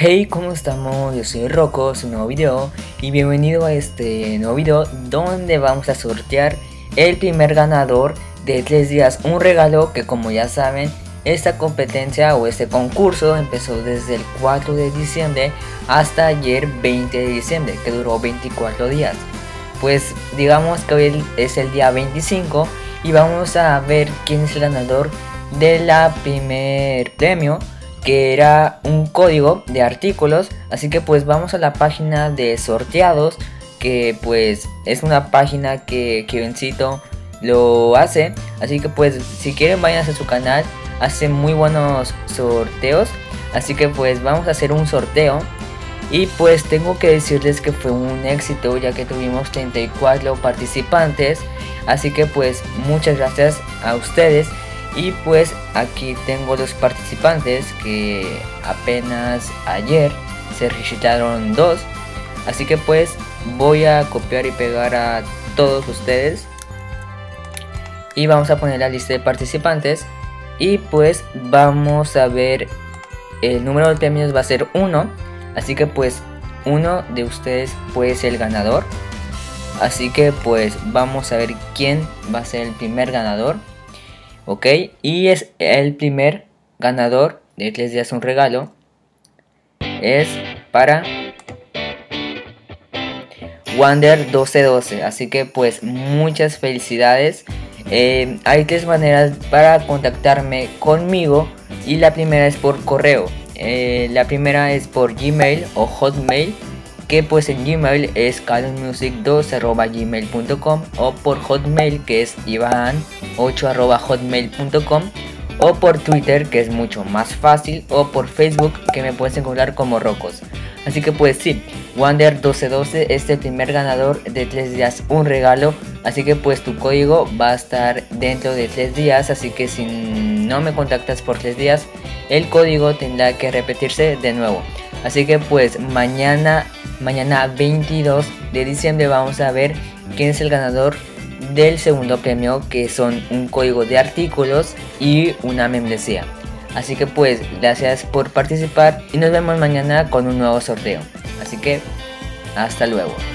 Hey, ¿cómo estamos? Yo soy Rocco, es un nuevo video y bienvenido a este nuevo video donde vamos a sortear el primer ganador de 3 días, un regalo que, como ya saben, esta competencia o este concurso empezó desde el 4 de diciembre hasta ayer 20 de diciembre, que duró 24 días. Pues digamos que hoy es el día 25 y vamos a ver quién es el ganador de la primer premio, que era un código de artículos. Así que pues vamos a la página de sorteados, que pues es una página que Kevincito lo hace. Así que pues si quieren vayan a su canal, hace muy buenos sorteos. Así que pues vamos a hacer un sorteo. Y pues tengo que decirles que fue un éxito, ya que tuvimos 34 participantes. Así que pues muchas gracias a ustedes. Y pues aquí tengo los participantes que apenas ayer se registraron 2. Así que pues voy a copiar y pegar a todos ustedes. Y vamos a poner la lista de participantes. Y pues vamos a ver, el número de premios va a ser 1. Así que pues uno de ustedes puede ser el ganador. Así que pues vamos a ver quién va a ser el primer ganador. Ok, y es el primer ganador de 3 días un regalo. Es para Wander 1212. Así que pues muchas felicidades. Hay 3 maneras para contactarme conmigo. Y la primera es por correo. La primera es por Gmail o Hotmail, que pues en Gmail es calonmusic2@gmail.com, o por Hotmail, que es ivan8@hotmail.com, o por Twitter, que es mucho más fácil, o por Facebook, que me puedes encontrar como Rocos. Así que pues sí, Wander1212 es el primer ganador de 3 días un regalo. Así que pues tu código va a estar dentro de 3 días. Así que si no me contactas por 3 días, el código tendrá que repetirse de nuevo. Así que pues mañana 22 de diciembre vamos a ver quién es el ganador del segundo premio, que son un código de artículos y una membresía. Así que pues gracias por participar y nos vemos mañana con un nuevo sorteo. Así que hasta luego.